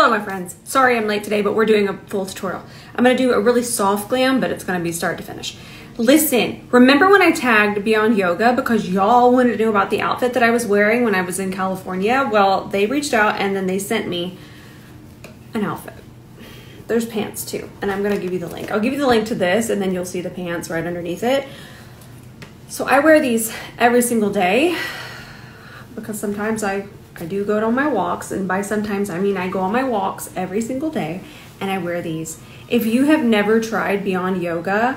Hello my friends, sorry I'm late today, but we're doing a full tutorial. I'm gonna do a really soft glam, but it's gonna be start to finish. Listen, remember when I tagged Beyond Yoga because y'all wanted to know about the outfit that I was wearing when I was in California? Well, they reached out and then they sent me an outfit. There's pants too, and I'm gonna give you the link. I'll give you the link to this and then you'll see the pants right underneath it. So I wear these every single day because sometimes I do go on my walks, and by sometimes I mean I go on my walks every single day and I wear these. If you have never tried Beyond Yoga,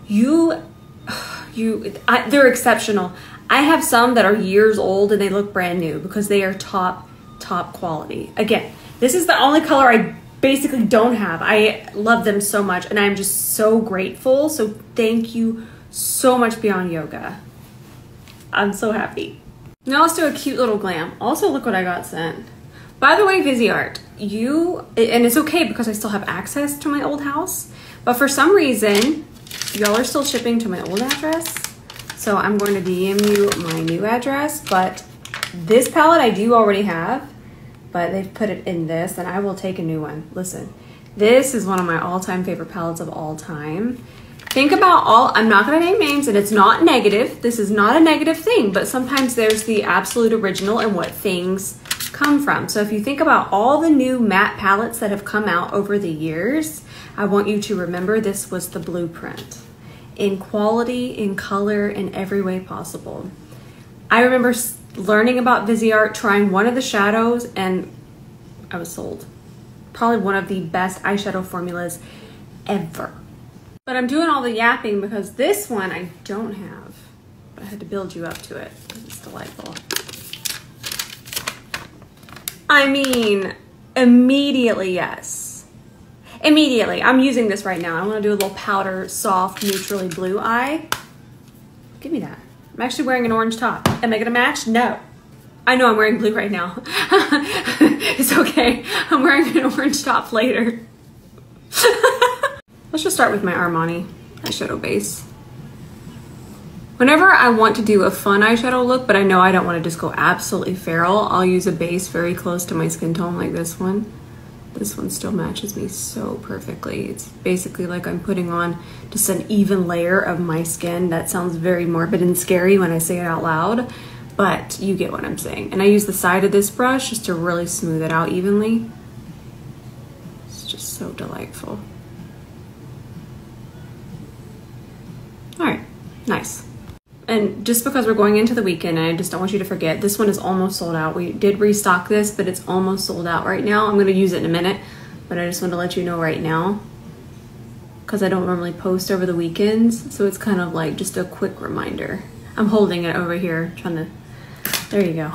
they're exceptional. I have some that are years old and they look brand new because they are top quality. Again, this is the only color I basically don't have. I love them so much and I'm just so grateful. So thank you so much, Beyond Yoga. I'm so happy. Now let's do a cute little glam. Also, look what I got sent. By the way, Viseart, and it's okay because I still have access to my old house, but for some reason, y'all are still shipping to my old address. So I'm going to DM you my new address, but this palette I do already have, but they've put it in this and I will take a new one. Listen, this is one of my all-time favorite palettes of all time. Think about I'm not gonna name names and it's not negative. This is not a negative thing, but sometimes there's the absolute original and what things come from. So if you think about all the new matte palettes that have come out over the years, I want you to remember this was the blueprint in quality, in color, in every way possible. I remember learning about Viseart, trying one of the shadows, and I was sold. Probably one of the best eyeshadow formulas ever. But I'm doing all the yapping because this one I don't have. But I had to build you up to it because it's delightful. I mean, immediately, yes. Immediately. I'm using this right now. I want to do a little powder, soft, neutrally blue eye. Give me that. I'm actually wearing an orange top. Am I going to match? No. I know I'm wearing blue right now. It's okay. I'm wearing an orange top later. Let's just start with my Armani eyeshadow base. Whenever I want to do a fun eyeshadow look, but I know I don't want to just go absolutely feral, I'll use a base very close to my skin tone like this one. This one still matches me so perfectly. It's basically like I'm putting on just an even layer of my skin. That sounds very morbid and scary when I say it out loud, but you get what I'm saying. And I use the side of this brush just to really smooth it out evenly. It's just so delightful. All right, nice. And just because we're going into the weekend, I just don't want you to forget, this one is almost sold out. We did restock this, but it's almost sold out right now. I'm gonna use it in a minute, but I just want to let you know right now because I don't normally post over the weekends. So it's kind of like just a quick reminder. I'm holding it over here, trying to, there you go.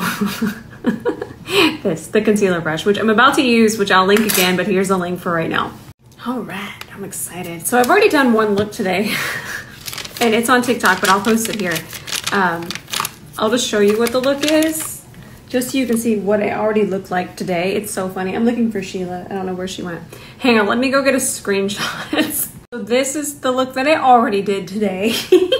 The concealer brush, which I'm about to use, which I'll link again, but here's the link for right now. All right, I'm excited. So I've already done one look today. And it's on TikTok, but I'll post it here. I'll just show you what the look is, just so you can see what I already looked like today. It's so funny. I'm looking for Sheila. I don't know where she went. Hang on, let me go get a screenshot. So this is the look that I already did today.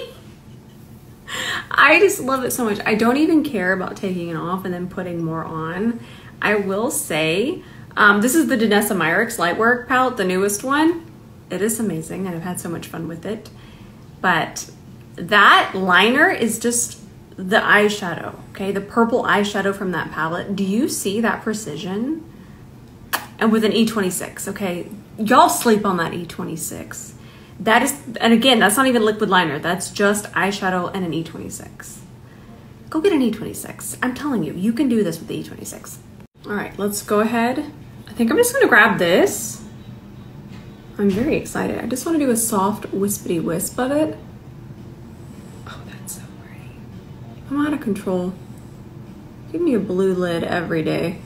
I just love it so much. I don't even care about taking it off and then putting more on. I will say, this is the Danessa Myricks Lightwork palette, the newest one. It is amazing, and I've had so much fun with it. But that liner is just the eyeshadow, okay? The purple eyeshadow from that palette. Do you see that precision? And with an E26, okay? Y'all sleep on that E26. That is, and again, that's not even liquid liner. That's just eyeshadow and an E26. Go get an E26. I'm telling you, you can do this with the E26. All right, let's go ahead. I think I'm just gonna grab this. I'm very excited. I just want to do a soft wispity wisp of it. Oh, that's so pretty. I'm out of control. Give me a blue lid every day.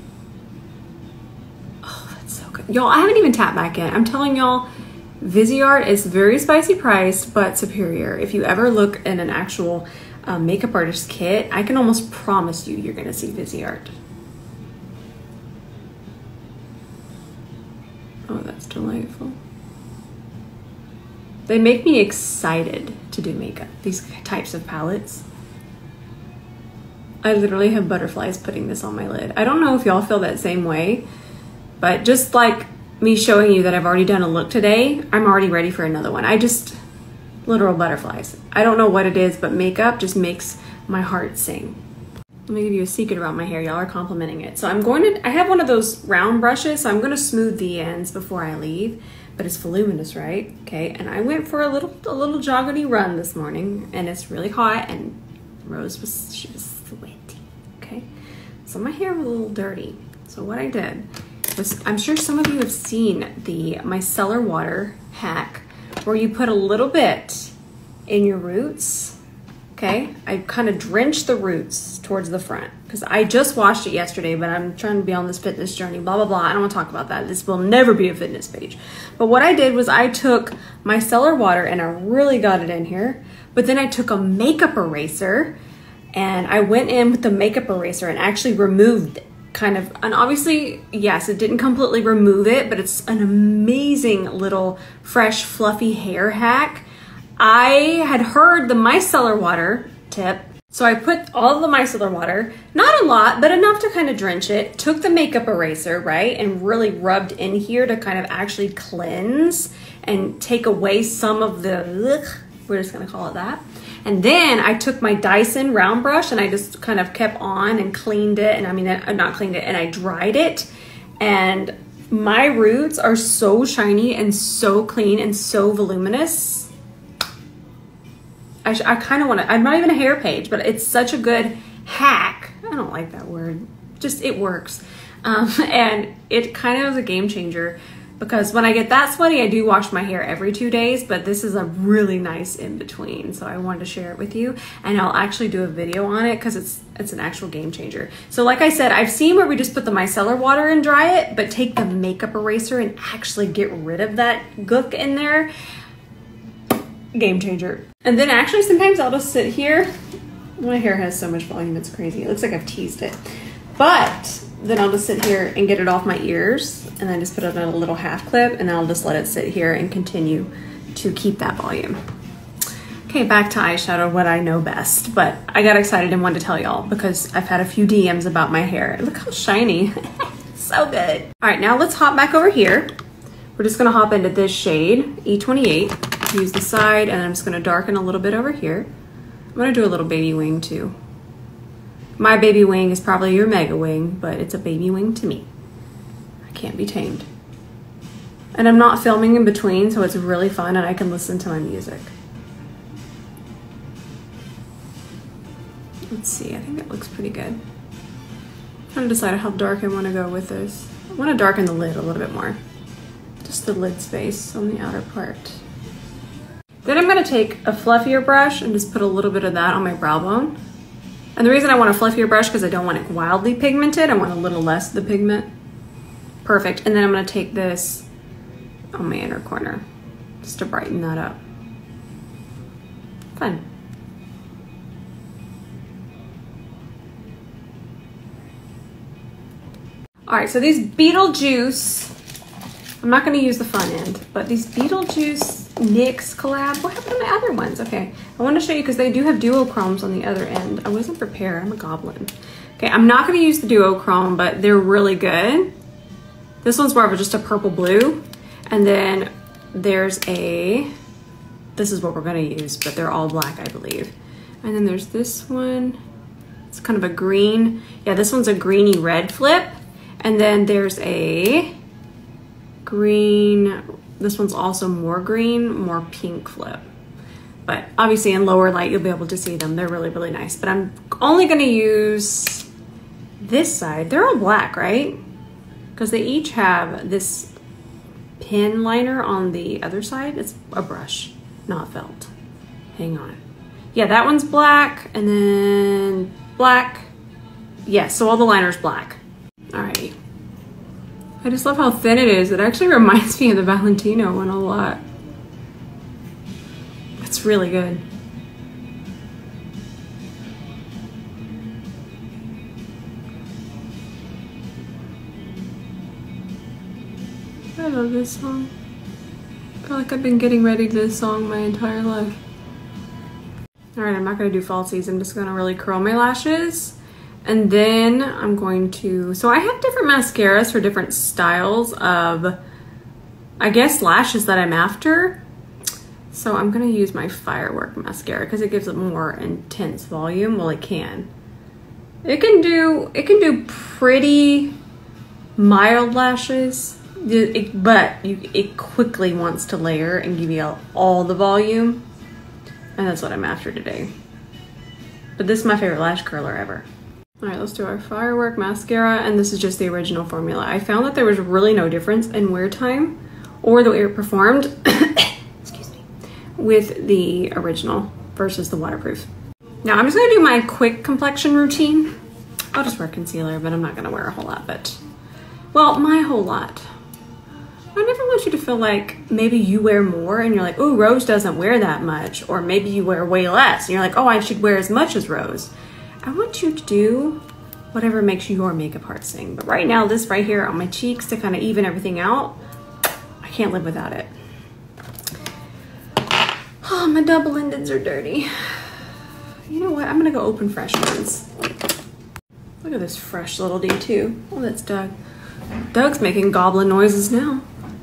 Oh, that's so good. Y'all, I haven't even tapped back in. I'm telling y'all, Viseart is very spicy priced, but superior. If you ever look in an actual makeup artist kit, I can almost promise you, you're gonna see Viseart. Oh, that's delightful. They make me excited to do makeup, these types of palettes. I literally have butterflies putting this on my lid. I don't know if y'all feel that same way, But just like me showing you that I've already done a look today, I'm already ready for another one. Literal butterflies. I don't know what it is, but makeup just makes my heart sing. Let me give you a secret about my hair. Y'all are complimenting it. So I have one of those round brushes, so I'm gonna smooth the ends before I leave, but it's voluminous, right? Okay, and I went for a little joggity run this morning, and it's really hot, and Rose she was sweaty, okay? So my hair was a little dirty. So what I did was, I'm sure some of you have seen the micellar water hack, where you put a little bit in your roots. Okay, I kind of drenched the roots towards the front because I just washed it yesterday, but I'm trying to be on this fitness journey, blah, blah, blah. I don't want to talk about that. This will never be a fitness page. But what I did was I took micellar water and I really got it in here, but then I took a makeup eraser and I went in with the makeup eraser and actually removed and obviously, yes, it didn't completely remove it, but it's an amazing little fresh, fluffy hair hack. I had heard the micellar water tip, so I put all the micellar water, not a lot, but enough to kind of drench it, took the makeup eraser, right, and really rubbed in here to kind of actually cleanse and take away some of the, we're just gonna call it that. And then I took my Dyson round brush and I just kind of kept on and cleaned it, and and I dried it, and my roots are so shiny and so clean and so voluminous. I kind of want to, I'm not even a hair page, but it's such a good hack. I don't like that word. Just, it works. And it kind of is a game changer because when I get that sweaty, I do wash my hair every 2 days, but this is a really nice in between. So I wanted to share it with you, and I'll actually do a video on it because it's an actual game changer. So like I said, I've seen where we just put the micellar water and dry it, but take the makeup eraser and actually get rid of that gook in there. Game changer. And then actually sometimes I'll just sit here. My hair has so much volume, it's crazy. It looks like I've teased it. But then I'll just sit here and get it off my ears and then just put it in a little half clip, and I'll just let it sit here and continue to keep that volume. Okay, back to eyeshadow, what I know best. But I got excited and wanted to tell y'all because I've had a few DMs about my hair. Look how shiny. So good. All right, now let's hop back over here. We're just gonna hop into this shade, E28. Use the side, and I'm just gonna darken a little bit over here. I'm gonna do a little baby wing too. My baby wing is probably your mega wing, but it's a baby wing to me. I can't be tamed. And I'm not filming in between, so it's really fun and I can listen to my music. Let's see, I think it looks pretty good. I'm trying to decide how dark I wanna go with this. I wanna darken the lid a little bit more. Just the lid space on the outer part. Then I'm gonna take a fluffier brush and just put a little bit of that on my brow bone. And the reason I want a fluffier brush because I don't want it wildly pigmented. I want a little less of the pigment. Perfect. And then I'm gonna take this on my inner corner just to brighten that up. Fun. All right, so these Beetlejuice, I'm not gonna use the front end, but these Beetlejuice NYX collab, what happened to my other ones? Okay, I want to show you because they do have duochromes on the other end. I wasn't prepared, I'm a goblin. Okay, I'm not gonna use the duochrome, but they're really good. This one's more of just a purple blue. And then there's this is what we're gonna use, but they're all black, I believe. And then there's this one, it's kind of a green. Yeah, this one's a greeny red flip. And then there's a green, this one's also more green, more pink flip. But obviously in lower light, you'll be able to see them. They're really, really nice. But I'm only gonna use this side. They're all black, right? Because they each have this pin liner on the other side. It's a brush, not felt. Hang on. Yeah, that one's black, and then black. Yeah, so all the liner's black. Alrighty. I just love how thin it is. It actually reminds me of the Valentino one a lot. It's really good. I love this song. I feel like I've been getting ready to this song my entire life. All right, I'm not gonna do falsies. I'm just gonna really curl my lashes. And then I'm going to, so I have different mascaras for different styles of, I guess, lashes that I'm after. So I'm gonna use my Firework mascara because it gives a more intense volume. Well, it can. It can do pretty mild lashes, but it quickly wants to layer and give you all the volume. And that's what I'm after today. But this is my favorite lash curler ever. All right, let's do our Firework mascara, and this is just the original formula. I found that there was really no difference in wear time or the way it performed excuse me, with the original versus the waterproof. Now I'm just gonna do my quick complexion routine. I'll just wear concealer, but I'm not gonna wear a whole lot, but, well, my whole lot. I never want you to feel like maybe you wear more and you're like, oh, Rose doesn't wear that much, or maybe you wear way less and you're like, oh, I should wear as much as Rose. I want you to do whatever makes your makeup heart sing. But right now, this right here on my cheeks to kind of even everything out, I can't live without it. Oh, my double-endeds are dirty. You know what? I'm gonna go open fresh ones. Look at this fresh little D2. Oh, that's Doug. Doug's making goblin noises now.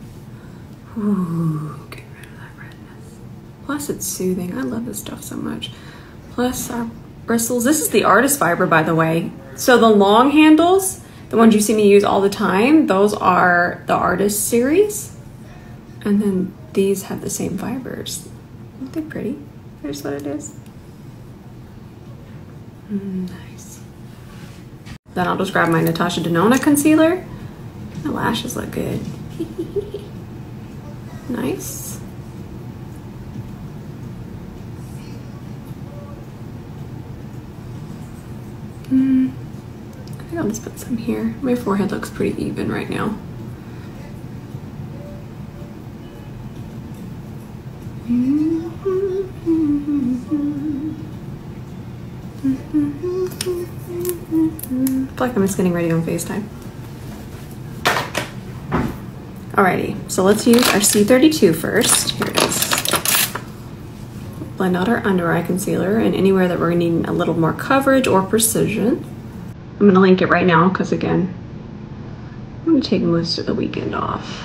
Ooh, get rid of that redness. Plus, it's soothing. I love this stuff so much. Plus, our bristles. This is the Artist Fiber, by the way. So the long handles, the ones you see me use all the time, those are the Artist series. And then these have the same fibers. Aren't they pretty? Here's what it is. Nice. Then I'll just grab my Natasha Denona concealer. My lashes look good. Nice. I think I'll just put some here. My forehead looks pretty even right now. I feel like I'm just getting ready on FaceTime. Alrighty, so let's use our C32 first. Here it is. Blend out our under eye concealer, and anywhere that we're needing a little more coverage or precision. I'm gonna link it right now because, again, I'm gonna take most of the weekend off.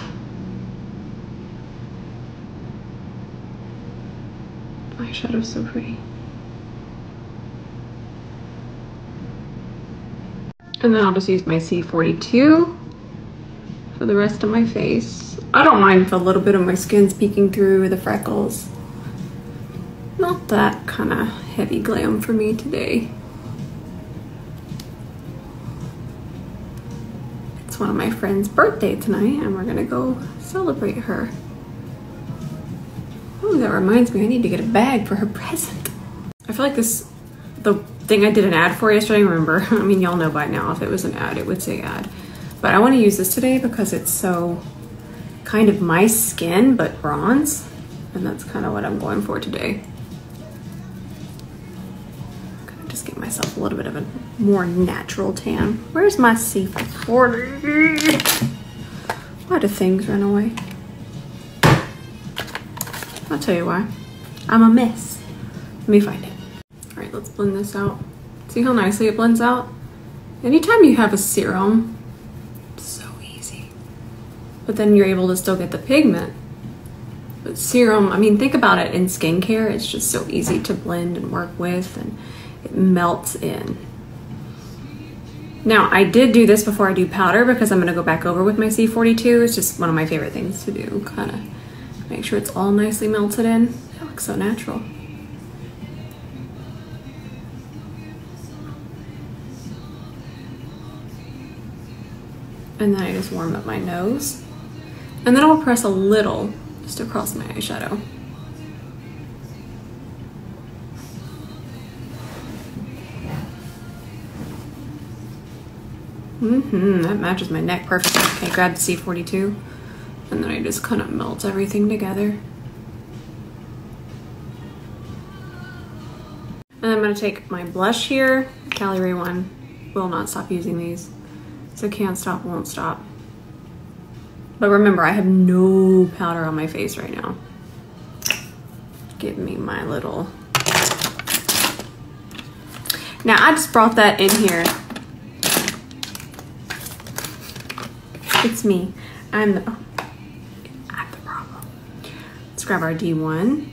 Eyeshadow's so pretty. And then I'll just use my C42 for the rest of my face. I don't mind if a little bit of my skin's peeking through the freckles. Not that kind of heavy glam for me today. It's one of my friend's birthday tonight and we're gonna go celebrate her. Oh, that reminds me, I need to get a bag for her present. I feel like this, the thing I did an ad for yesterday, remember, I mean, y'all know by now, if it was an ad, it would say ad. But I want to use this today because it's so kind of my skin, but bronze. And that's kind of what I'm going for today. I'm gonna just give myself a little bit of a more natural tan. Where's my C40? Why do things run away? I'll tell you why. I'm a mess. Let me find it. All right, let's blend this out. See how nicely it blends out? Anytime you have a serum, it's so easy. But then you're able to still get the pigment. But serum, I mean, think about it in skincare, it's just so easy to blend and work with, and it melts in. Now, I did do this before I do powder because I'm gonna go back over with my C42. It's just one of my favorite things to do, kind of make sure it's all nicely melted in. It looks so natural. And then I just warm up my nose. And then I'll press a little just across my eyeshadow. That matches my neck perfectly. Okay, grab the C42. And then I just kind of melt everything together. And I'm gonna take my blush here, Cali Ray one. Will not stop using these. So can't stop, won't stop. But remember, I have no powder on my face right now. Give me my little... Now, I just brought that in here It's me. I'm the problem. Let's grab our D1.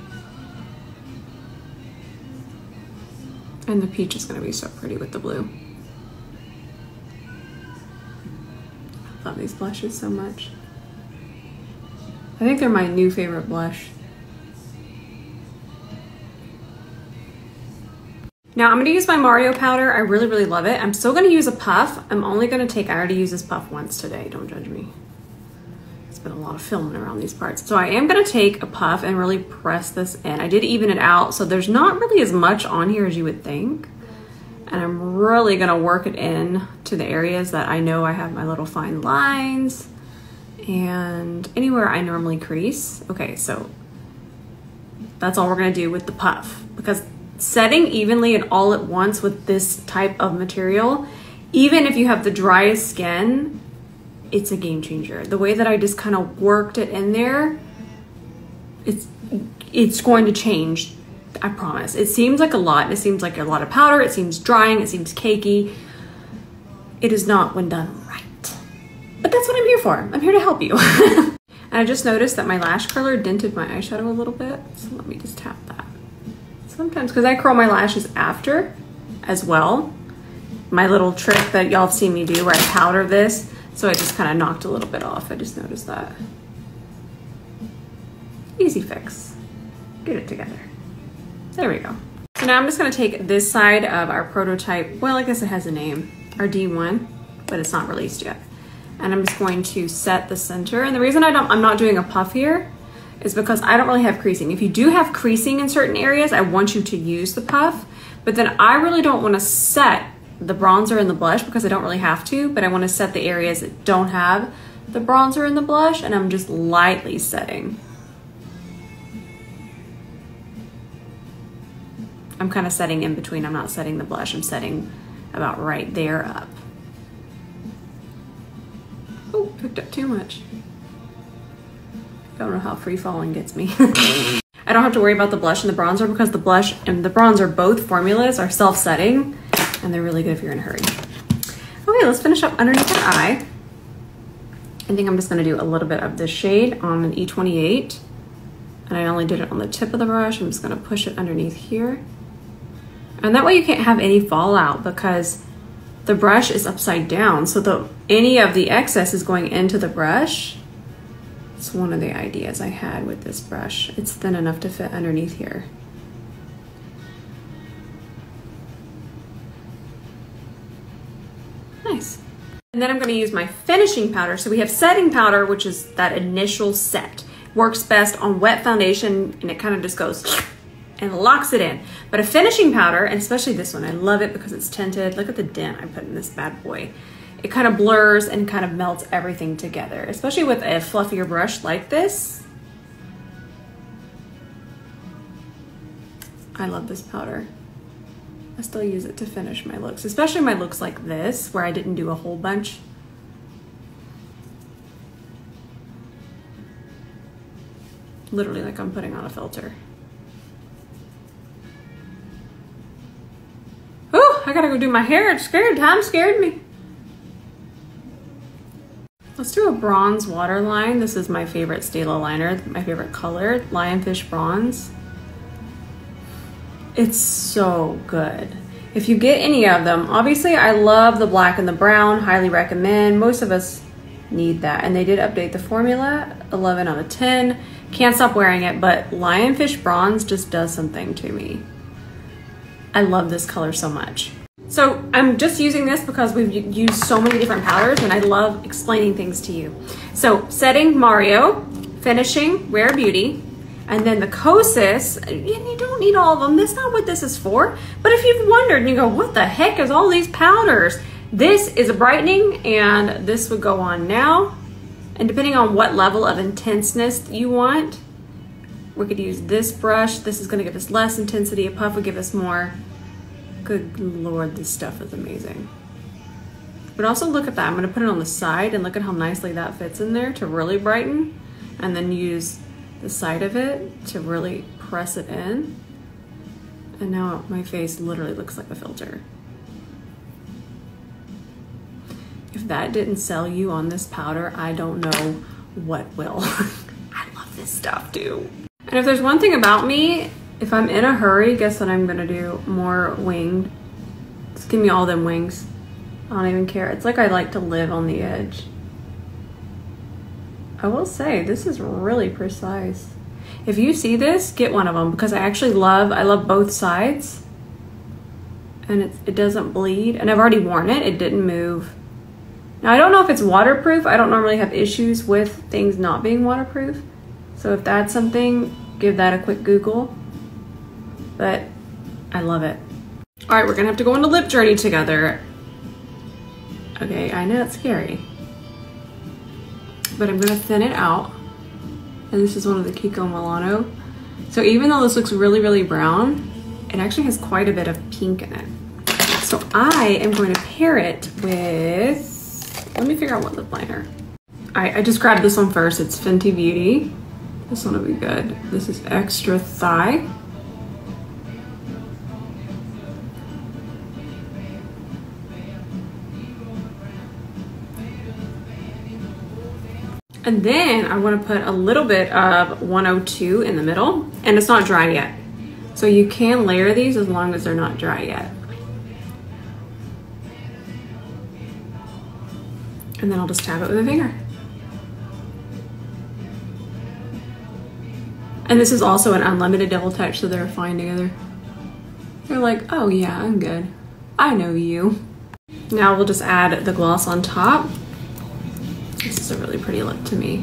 And the peach is gonna be so pretty with the blue. I love these blushes so much. I think they're my new favorite blush. Now I'm gonna use my Mario powder. I really, really love it. I'm still gonna use a puff. I'm only gonna take, I already used this puff once today, don't judge me. It's been a lot of filming around these parts. So I am gonna take a puff and really press this in. I did even it out, so there's not really as much on here as you would think. And I'm really gonna work it in to the areas that I know I have my little fine lines and anywhere I normally crease. Okay, so that's all we're gonna do with the puff, because setting evenly and all at once with this type of material, even if you have the driest skin, it's a game changer. The way that I just kind of worked it in there, it's going to change, I promise. It seems like a lot. It seems like a lot of powder. It seems drying. It seems cakey. It is not when done right. But that's what I'm here for. I'm here to help you. And I just noticed that my lash curler dented my eyeshadow a little bit. So let me just tap that. Sometimes, because I curl my lashes after as well. My little trick that y'all have seen me do where I powder this. So I just kind of knocked a little bit off. I just noticed that. Easy fix. Get it together. There we go. So now I'm just gonna take this side of our prototype, well, I guess it has a name, our D1, but it's not released yet. And I'm just going to set the center. And the reason I'm not doing a puff here is because I don't really have creasing. If you do have creasing in certain areas, I want you to use the puff, but then I really don't wanna set the bronzer and the blush because I don't really have to, but I wanna set the areas that don't have the bronzer and the blush, and I'm just lightly setting. I'm kind of setting in between. I'm not setting the blush. I'm setting about right there up. Oh, picked up too much. Don't know how free falling gets me. I don't have to worry about the blush and the bronzer because the blush and the bronzer, both formulas, are self-setting and they're really good if you're in a hurry. Okay, let's finish up underneath the eye. I think I'm just gonna do a little bit of this shade on an E28. And I only did it on the tip of the brush. I'm just gonna push it underneath here. And that way you can't have any fallout because the brush is upside down. So any of the excess is going into the brush. It's one of the ideas I had with this brush. It's thin enough to fit underneath here. Nice. And then I'm gonna use my finishing powder. So we have setting powder, which is that initial set. Works best on wet foundation and it kind of just goes and locks it in. But a finishing powder, and especially this one, I love it because it's tinted. Look at the dent I put in this bad boy. It kind of blurs and kind of melts everything together, especially with a fluffier brush like this. I love this powder. I still use it to finish my looks, especially my looks like this, where I didn't do a whole bunch. Literally like I'm putting on a filter. Oh, I gotta go do my hair. It's scared. Time scared me. Let's do a bronze waterline. This is my favorite Stila liner, my favorite color, Lionfish Bronze. It's so good. If you get any of them, obviously I love the black and the brown, highly recommend. Most of us need that. And they did update the formula, 11 out of 10. Can't stop wearing it, but Lionfish Bronze just does something to me. I love this color so much. So I'm just using this because we've used so many different powders and I love explaining things to you. So setting Mario, finishing Rare Beauty, and then the Kosas, and you don't need all of them. That's not what this is for. But if you've wondered and you go, what the heck is all these powders? This is a brightening and this would go on now. And depending on what level of intenseness you want, we could use this brush. This is gonna give us less intensity. A puff would give us more. Good Lord, this stuff is amazing. But also look at that. I'm gonna put it on the side and look at how nicely that fits in there to really brighten, and then use the side of it to really press it in. And now my face literally looks like a filter. if that didn't sell you on this powder, I don't know what will. I love this stuff too. And if there's one thing about me, if I'm in a hurry, guess what I'm gonna do? More winged. Just give me all them wings. I don't even care. It's like I like to live on the edge. I will say, this is really precise. If you see this, get one of them because I love both sides. And it doesn't bleed. And I've already worn it, it didn't move. Now I don't know if it's waterproof. I don't normally have issues with things not being waterproof. So if that's something, give that a quick Google. But I love it. All right, we're gonna have to go on a lip journey together. Okay, I know it's scary. But I'm gonna thin it out. And this is one of the Kiko Milano. So even though this looks really, really brown, it actually has quite a bit of pink in it. So I am going to pair it with, let me figure out what lip liner. All right, I just grabbed this one first. It's Fenty Beauty. This one will be good. This is Extra Thigh. And then I want to put a little bit of 102 in the middle, and it's not dry yet. So you can layer these as long as they're not dry yet. And then I'll just tap it with a finger. And this is also an unlimited double touch, so they're fine together. They're like, oh yeah, I'm good. I know you. Now we'll just add the gloss on top. This is a really pretty look to me.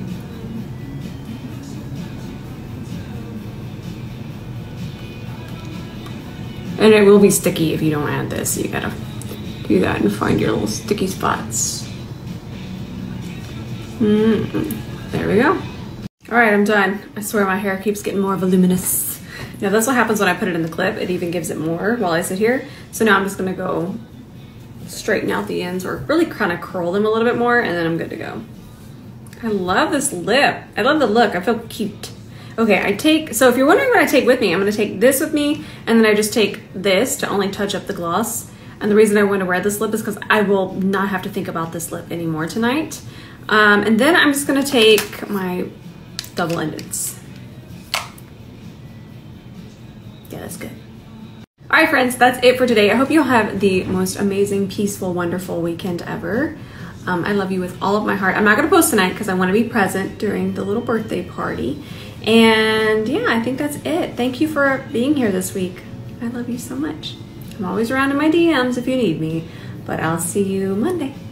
And it will be sticky if you don't add this. So you gotta do that and find your little sticky spots. There we go. All right, I'm done. I swear my hair keeps getting more voluminous. Now that's what happens when I put it in the clip. It even gives it more while I sit here. So now I'm just gonna go straighten out the ends or really kind of curl them a little bit more and then I'm good to go. I love this lip. I love the look. I feel cute. Okay, so if you're wondering what I take with me, I'm gonna take this with me and then I just take this to only touch up the gloss. And the reason I want to wear this lip is because I will not have to think about this lip anymore tonight. And then I'm just gonna take my double-endeds. Yeah, that's good. All right, friends, that's it for today. I hope you'll have the most amazing, peaceful, wonderful weekend ever. I love you with all of my heart. I'm not gonna post tonight because I wanna be present during the little birthday party. And yeah, I think that's it. Thank you for being here this week. I love you so much. I'm always around in my DMs if you need me, but I'll see you Monday.